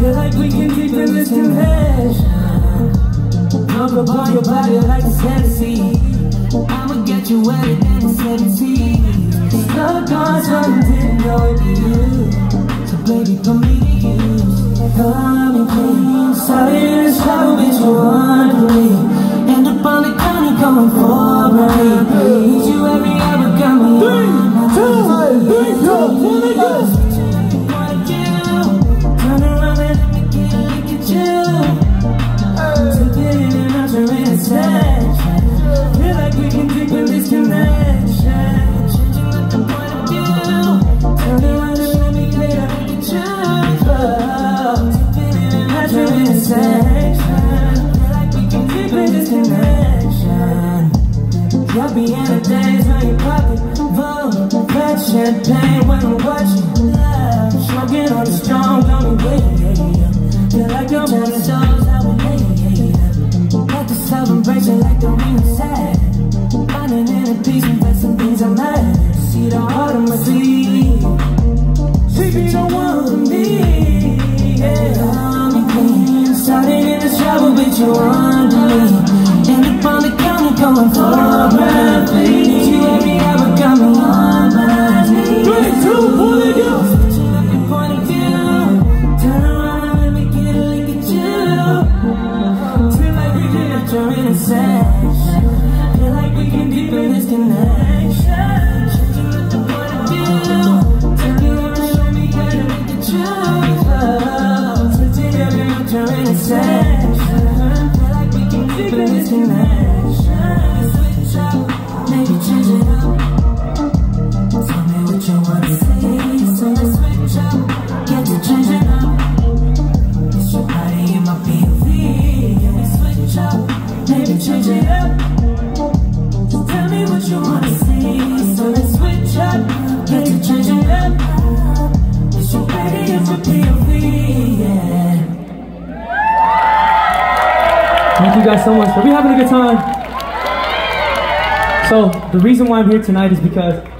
Feel like we can deepen this connection. Talk about your body like a fantasy. I'ma get you wetter than the 70s. Stuck on something, didn't know it be you. So baby, put me to use. Come and clean. Sorry in the shower, bitch, you want me. End up on the county going for me. Need you every hour, got me on my 3, 2, 1, wanna go. Turn around and let me get a look at you. Today and I'm in a section. Feel like we can deepen this connection. Changing up the point of view. Turn around and let me get a look at you. Today and I'm in a section. Feel like we can deepen this connection. Happy in the days when you pop it. Vote, fat champagne when we're watching love. Smoking on the strong, got me waiting. Feel like I'm on the souls I will lay. Like the celebration, like the ring of sad. Finding inner peace and that's some things I'm mad. See the heart of my sleeve. She be the one for me. Yeah, I'm clean. Started in the shower, bitch, you under me. End up on the counter going for me. Need you every hour, got me on my knees. 3, 2, 1, go. Point of view. Turn around and let me get a look at you. Feel like we can enter in a section. Feel like we can deepen this connection. Changing up the point of view. Turn around and show me how to look at you. So together we enter in a section. Feel like we can deepen this connection. Switch up, maybe change it up. Tell me what you want to see. So let's switch up, get to change it up. It's your body in my POV. Can we switch up, maybe change it up? Just tell me what you want to see. So let's switch up, get to change it up. It's your body in my POV, yeah. Thank you guys so much. Are we having a good time? So the reason why I'm here tonight is because